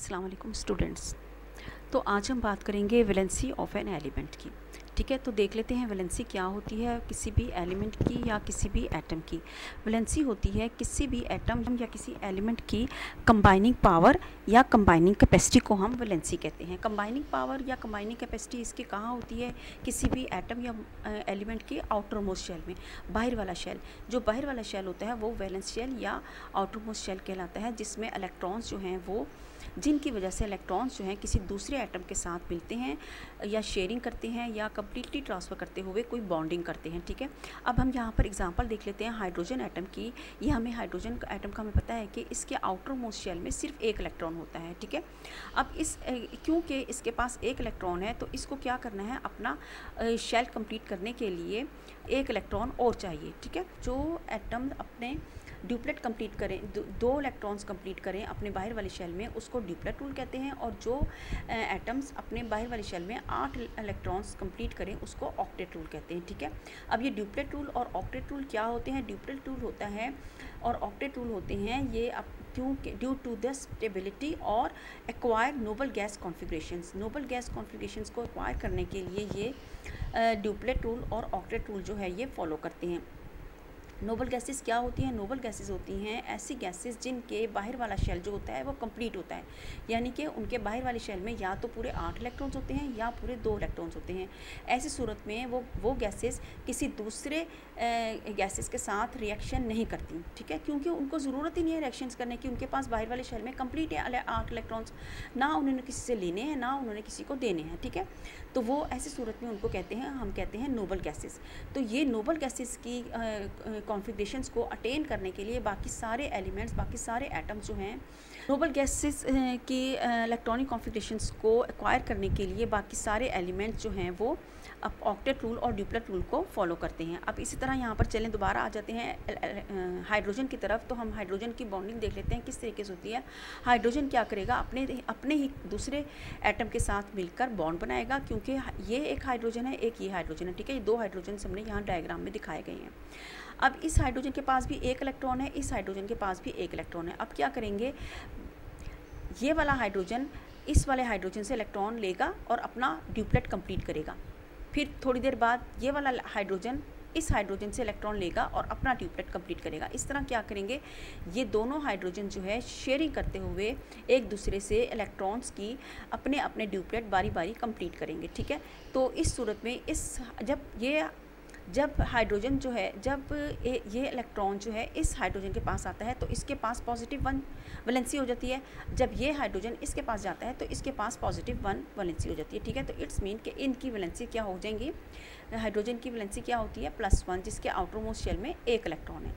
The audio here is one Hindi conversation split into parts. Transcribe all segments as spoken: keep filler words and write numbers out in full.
अस्सलाम वालेकुम स्टूडेंट्स। तो आज हम बात करेंगे वैलेंसी ऑफ एन एलिमेंट की। ठीक है, तो देख लेते हैं वैलेंसी क्या होती है किसी भी एलिमेंट की या किसी भी एटम की। वैलेंसी होती है किसी भी एटम या किसी एलिमेंट की कंबाइनिंग पावर या कंबाइनिंग कैपेसिटी को हम वैलेंसी कहते हैं। कंबाइनिंग पावर या कंबाइनिंग कैपेसिटी इसकी कहाँ होती है? किसी भी एटम या एलिमेंट के आउटर मोस्ट शेल में, बाहर वाला शेल। जो बाहर वाला शेल होता है वो वैलेंस शेल या आउटर मोस्ट शेल कहलाता है, जिसमें इलेक्ट्रॉन्स जो हैं वो जिनकी वजह से इलेक्ट्रॉन्स जो हैं किसी दूसरे एटम के साथ मिलते हैं या शेयरिंग करते हैं या कम्प्लीटली ट्रांसफ़र करते हुए कोई बॉन्डिंग करते हैं। ठीक है, अब हम यहाँ पर एग्जांपल देख लेते हैं हाइड्रोजन एटम की। ये हमें हाइड्रोजन एटम का हमें पता है कि इसके आउटर मोस्ट शेल में सिर्फ एक इलेक्ट्रॉन होता है। ठीक है, अब इस क्योंकि इसके पास एक इलेक्ट्रॉन है तो इसको क्या करना है, अपना शेल कंप्लीट करने के लिए एक इलेक्ट्रॉन और चाहिए। ठीक है, जो एटम अपने ड्यूप्लेट कंप्लीट करें, दो, दो इलेक्ट्रॉन्स कंप्लीट करें अपने बाहर वाले शेल में, उसको ड्यूप्लेट रूल कहते हैं। और जो एटम्स अपने बाहर वाले शेल में आठ इलेक्ट्रॉन्स कंप्लीट करें उसको ऑक्टेट रूल कहते हैं। ठीक है, अब ये ड्यूप्लेट रूल और ऑक्टेट रूल क्या होते हैं? ड्यूप्लेट रूल होता है और ऑक्टेट रूल होते हैं ये अब क्योंकि ड्यू टू द स्टेबिलिटी और acquire noble gas configurations. Noble gas configurations को एक्वायर करने के लिए ये ड्यूप्लेट रूल और ऑक्टेट रूल जो है ये फॉलो करते हैं। नोबल गैसेस क्या होती हैं? नोबल गैसेस होती हैं ऐसी गैसेस जिनके बाहर वाला शेल जो होता है वो कंप्लीट होता है, यानी कि उनके बाहर वाले शेल में या तो पूरे आठ इलेक्ट्रॉन्स होते हैं या पूरे दो इलेक्ट्रॉन्स होते हैं। ऐसी सूरत में वो वो गैसेस किसी दूसरे गैसेस के साथ रिएक्शन नहीं करती। ठीक है, क्योंकि उनको ज़रूरत ही नहीं है रिएक्शंस करने की, उनके पास बाहर वाले शेल में कंप्लीट है आठ इलेक्ट्रॉन्स, ना उन्होंने किसी से लेने हैं ना उन्होंने किसी को देने हैं। ठीक है, तो वो ऐसी सूरत में उनको कहते हैं, हम कहते हैं नोबल गैसेस। तो ये नोबल गैसेस की कॉन्फ़िगरेशंस को अटेन करने के लिए बाकी सारे एलिमेंट्स, बाकी सारे एटम्स जो हैं नोबल गैसेस की इलेक्ट्रॉनिक कॉन्फ़िगरेशंस को एक्वायर करने के लिए बाकी सारे एलिमेंट्स जो हैं वो अब ऑक्टेट रूल और ड्यूप्लेट रूल को फॉलो करते हैं। अब इसी तरह यहाँ पर चलें, दोबारा आ जाते हैं हाइड्रोजन की तरफ। तो हम हाइड्रोजन की बॉन्डिंग देख लेते हैं किस तरीके से होती है। हाइड्रोजन क्या करेगा, अपने अपने ही दूसरे एटम के साथ मिलकर बॉन्ड बनाएगा, क्योंकि ये एक हाइड्रोजन है एक ये हाइड्रोजन है। ठीक है, ये दो हाइड्रोजन हमने यहाँ डायग्राम में दिखाए गए हैं। अब इस हाइड्रोजन के पास भी एक इलेक्ट्रॉन है, इस हाइड्रोजन के पास भी एक इलेक्ट्रॉन है। अब क्या करेंगे, ये वाला हाइड्रोजन इस वाले हाइड्रोजन से इलेक्ट्रॉन लेगा और अपना ड्यूप्लेट कंप्लीट करेगा। फिर थोड़ी देर बाद ये वाला हाइड्रोजन इस हाइड्रोजन से इलेक्ट्रॉन लेगा और अपना ड्यूप्लेट कंप्लीट करेगा। इस तरह क्या करेंगे, ये दोनों हाइड्रोजन जो है शेयरिंग करते हुए एक दूसरे से इलेक्ट्रॉन्स की अपने अपने ड्यूप्लेट बारी बारी कंप्लीट करेंगे। ठीक है, तो इस सूरत में इस जब ये जब हाइड्रोजन जो है जब ये इलेक्ट्रॉन जो है इस हाइड्रोजन के पास आता है तो इसके पास पॉजिटिव वन वैलेंसी हो जाती है। जब ये हाइड्रोजन इसके पास जाता है तो इसके पास पॉजिटिव वन वैलेंसी हो जाती है। ठीक है, तो इट्स मीन कि इनकी वैलेंसी क्या हो जाएंगी, हाइड्रोजन की वैलेंसी क्या होती है, प्लस वन, जिसके आउटर मोस्ट शेल में एक इलेक्ट्रॉन है।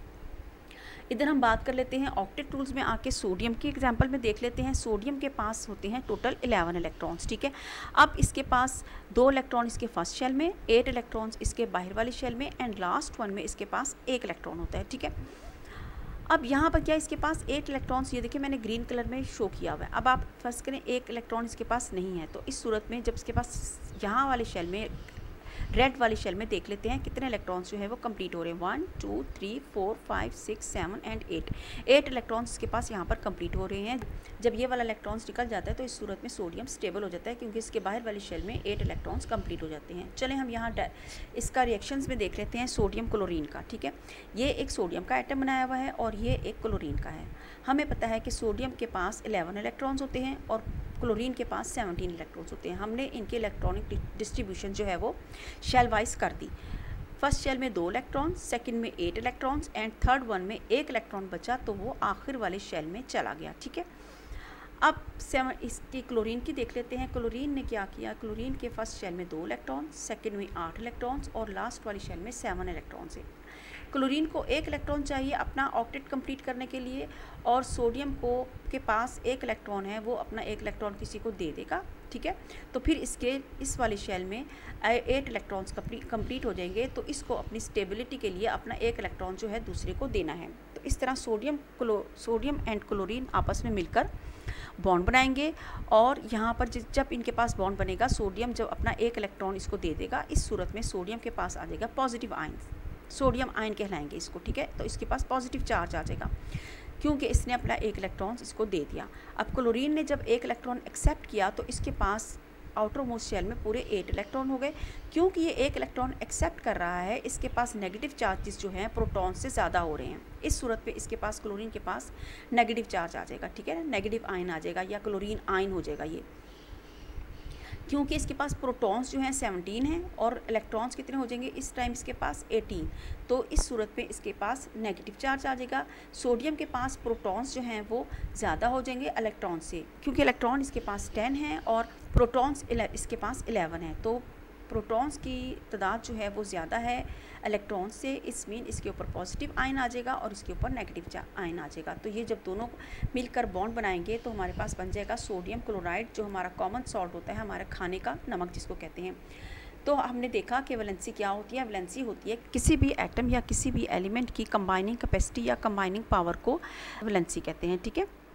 इधर हम बात कर लेते हैं ऑक्टेट रूल्स में आके सोडियम की एग्जांपल में देख लेते हैं। सोडियम के पास होते हैं टोटल इलेवन इलेक्ट्रॉन्स। ठीक है, अब इसके पास दो इलेक्ट्रॉन इसके फर्स्ट शेल में, एट इलेक्ट्रॉन्स इसके बाहर वाले शेल में एंड लास्ट वन में इसके पास एक इलेक्ट्रॉन होता है। ठीक है, अब यहाँ पर क्या इसके पास एट इलेक्ट्रॉन्स, ये देखिए मैंने ग्रीन कलर में शो किया हुआ है। अब आप फर्स्ट करें एक इलेक्ट्रॉन इसके पास नहीं है, तो इस सूरत में जब इसके पास यहाँ वाले शेल में रेड वाली शेल में देख लेते हैं कितने इलेक्ट्रॉन्स जो है वो कंप्लीट हो रहे हैं। One two three four five six seven and eight eight electrons के पास यहाँ पर कंप्लीट हो रहे हैं। जब ये वाला इलेक्ट्रॉन्स निकल जाता है तो इस सूरत में सोडियम स्टेबल हो जाता है, क्योंकि इसके बाहर वाली शेल में एट इलेक्ट्रॉन्स कंप्लीट हो जाते हैं। चलें हम यहाँ इसका रिएक्शंस में देख लेते हैं सोडियम क्लोरीन का। ठीक है, ये एक सोडियम का एटम बनाया हुआ है और ये एक क्लोरीन का है। हमें पता है कि सोडियम के पास इलेवन इलेक्ट्रॉन्स होते हैं और क्लोरीन के पास सेवनटीन इलेक्ट्रॉन्स होते हैं। हमने इनके इलेक्ट्रॉनिक डिस्ट्रीब्यूशन जो है वो शेल वाइज कर दी। फर्स्ट शेल में दो इलेक्ट्रॉन, सेकंड में eight electrons and third one में एक इलेक्ट्रॉन बचा तो वो आखिर वाले शेल में चला गया। ठीक है, अब सेवन इसकी क्लोरीन की देख लेते हैं। क्लोरीन ने क्या किया, क्लोरीन के फर्स्ट शेल में दो इलेक्ट्रॉन, सेकंड में आठ इलेक्ट्रॉन्स और लास्ट वाली शेल में सेवन इलेक्ट्रॉन्स है। क्लोरीन को एक इलेक्ट्रॉन चाहिए अपना ऑक्टेट कंप्लीट करने के लिए और सोडियम को के पास एक इलेक्ट्रॉन है, वो अपना एक इलेक्ट्रॉन किसी को दे देगा। ठीक है, तो फिर इसके इस वाले शेल में एट इलेक्ट्रॉन्स कंप्लीट हो जाएंगे, तो इसको अपनी स्टेबिलिटी के लिए अपना एक इलेक्ट्रॉन जो है दूसरे को देना है। तो इस तरह सोडियम क्लो सोडियम एंड क्लोरीन आपस में मिलकर बॉन्ड बनाएंगे और यहाँ पर जब इनके पास बॉन्ड बनेगा, सोडियम जब अपना एक इलेक्ट्रॉन इसको दे देगा, इस सूरत में सोडियम के पास आ जाएगा पॉजिटिव आयन, सोडियम आयन कहलाएंगे इसको। ठीक है, तो इसके पास पॉजिटिव चार्ज आ जाएगा। क्योंकि इसने अपना एक इलेक्ट्रॉन इसको दे दिया। अब क्लोरीन ने जब एक इलेक्ट्रॉन एक्सेप्ट किया तो इसके पास आउटर मोस्ट शेल में पूरे एट इलेक्ट्रॉन हो गए। क्योंकि ये एक इलेक्ट्रॉन एक्सेप्ट कर रहा है, इसके पास नेगेटिव चार्जेस जो हैं प्रोटॉन से ज़्यादा हो रहे हैं। इस सूरत पे इसके पास, क्लोरीन के पास नेगेटिव चार्ज आ जाएगा, ठीक है ना, नेगेटिव आयन आ जाएगा या क्लोरीन आयन हो जाएगा ये। क्योंकि इसके पास प्रोटॉन्स जो हैं सेवनटीन हैं और इलेक्ट्रॉन्स कितने हो जाएंगे इस टाइम इसके पास एटीन। तो इस सूरत पे इसके पास नेगेटिव चार्ज आ जाएगा। सोडियम के पास प्रोटॉन्स जो हैं वो ज़्यादा हो जाएंगे इलेक्ट्रॉन से, क्योंकि इलेक्ट्रॉन इसके पास टेन है और प्रोटॉन्स इसके पास इलेवन है। तो प्रोटॉन्स की तादाद जो है वो ज़्यादा है इलेक्ट्रॉन से, इस मीन इसके ऊपर पॉजिटिव आयन आ जाएगा और इसके ऊपर नेगेटिव आयन आ जाएगा। तो ये जब दोनों मिलकर बॉन्ड बनाएंगे तो हमारे पास बन जाएगा सोडियम क्लोराइड, जो हमारा कॉमन सॉल्ट होता है, हमारे खाने का नमक जिसको कहते हैं। तो हमने देखा कि वैलेंसी क्या होती है। वैलेंसी होती है किसी भी एटम या किसी भी एलिमेंट की कंबाइनिंग कैपेसिटी या कंबाइनिंग पावर को वैलेंसी कहते हैं, ठीक है।